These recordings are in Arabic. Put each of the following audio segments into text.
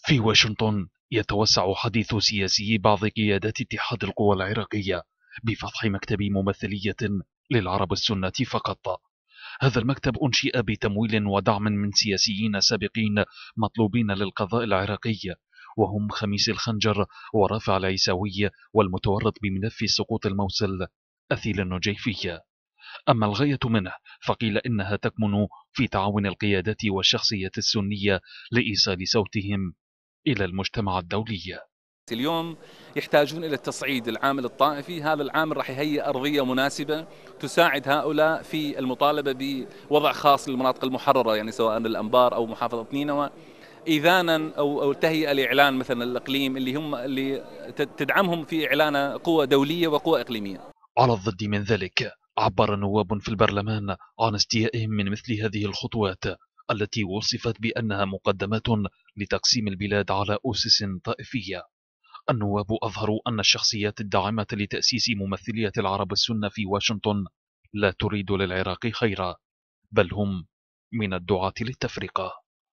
في واشنطن يتوسع حديث سياسي بعض قيادات اتحاد القوى العراقية بفتح مكتب ممثلية للعرب السنة فقط. هذا المكتب أنشئ بتمويل ودعم من سياسيين سابقين مطلوبين للقضاء العراقي، وهم خميس الخنجر ورافع العيساوي والمتورط بملف سقوط الموصل أثيل النجيفي. أما الغاية منه فقيل إنها تكمن في تعاون القيادات والشخصية السنية لإيصال صوتهم إلى المجتمع الدولي. اليوم يحتاجون إلى التصعيد العامل الطائفي. هذا العامل راح يهيئ أرضية مناسبة تساعد هؤلاء في المطالبة بوضع خاص للمناطق المحررة، يعني سواء الأنبار أو محافظة نينوى، إذانا أو تهيئة لإعلان مثلا الإقليم اللي تدعمهم في إعلان قوة دولية وقوة إقليمية. على الضد من ذلك، عبر نواب في البرلمان عن استيائهم من مثل هذه الخطوات التي وصفت بأنها مقدمات لتقسيم البلاد على أسس طائفية. النواب أظهروا أن الشخصيات الداعمة لتأسيس ممثلية العرب السنة في واشنطن لا تريد للعراق خيرا، بل هم من الدعاة للتفرقة.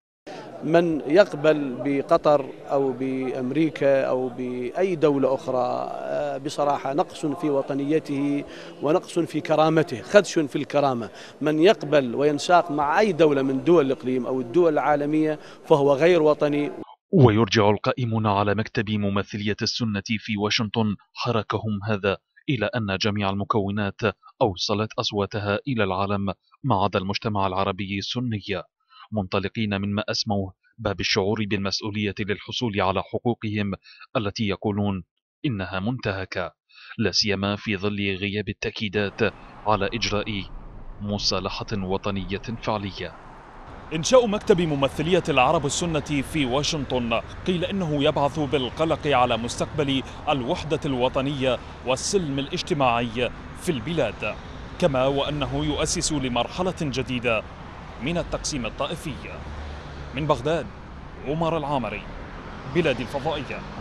من يقبل بقطر أو بأمريكا أو بأي دولة أخرى بصراحة نقص في وطنيته ونقص في كرامته، خدش في الكرامة. من يقبل وينساق مع أي دولة من دول الإقليم أو الدول العالمية فهو غير وطني. ويرجع القائمون على مكتب ممثلية السنة في واشنطن حركهم هذا إلى أن جميع المكونات أوصلت أصواتها إلى العالم ما عدا المجتمع العربي السني، منطلقين مما أسموه باب الشعور بالمسؤولية للحصول على حقوقهم التي يقولون إنها منتهكة، لا سيما في ظل غياب التأكيدات على إجراء مصالحة وطنية فعلية. إنشاء مكتب ممثلية العرب السنة في واشنطن قيل إنه يبعث بالقلق على مستقبل الوحدة الوطنية والسلم الاجتماعي في البلاد، كما وأنه يؤسس لمرحلة جديدة من التقسيم الطائفي. من بغداد، عمر العامري، بلاد الفضائية.